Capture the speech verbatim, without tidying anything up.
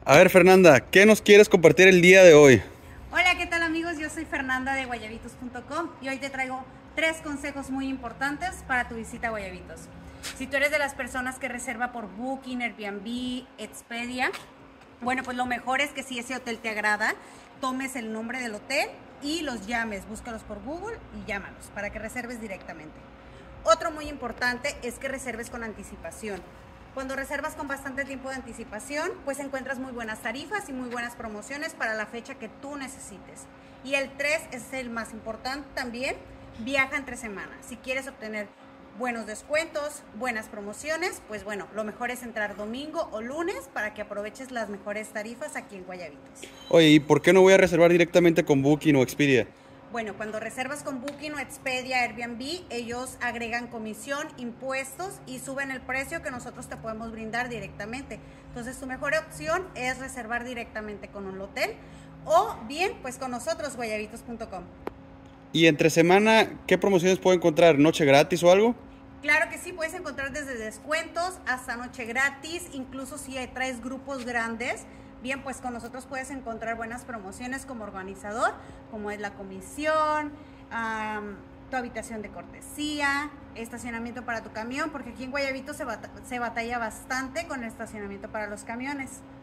A ver, Fernanda, ¿qué nos quieres compartir el día de hoy? Hola, ¿qué tal amigos? Yo soy Fernanda de guayabitos punto com y hoy te traigo tres consejos muy importantes para tu visita a Guayabitos. Si tú eres de las personas que reserva por Booking, Airbnb, Expedia, bueno, pues lo mejor es que si ese hotel te agrada, tomes el nombre del hotel y los llames, búscalos por Google y llámalos para que reserves directamente. Otro muy importante es que reserves con anticipación. Cuando reservas con bastante tiempo de anticipación, pues encuentras muy buenas tarifas y muy buenas promociones para la fecha que tú necesites. Y el tres es el más importante también, viaja entre semanas. Si quieres obtener buenos descuentos, buenas promociones, pues bueno, lo mejor es entrar domingo o lunes para que aproveches las mejores tarifas aquí en Guayabitos. Oye, ¿y por qué no voy a reservar directamente con Booking o Expedia? Bueno, cuando reservas con Booking o Expedia, Airbnb, ellos agregan comisión, impuestos y suben el precio que nosotros te podemos brindar directamente. Entonces, tu mejor opción es reservar directamente con un hotel o bien, pues con nosotros, guayabitos punto com. Y entre semana, ¿qué promociones puedo encontrar? ¿Noche gratis o algo? Claro que sí, puedes encontrar desde descuentos hasta noche gratis, incluso si traes grupos grandes. Bien, pues con nosotros puedes encontrar buenas promociones como organizador, como es la comisión, um, tu habitación de cortesía, estacionamiento para tu camión, porque aquí en Guayabito se, bat se batalla bastante con el estacionamiento para los camiones.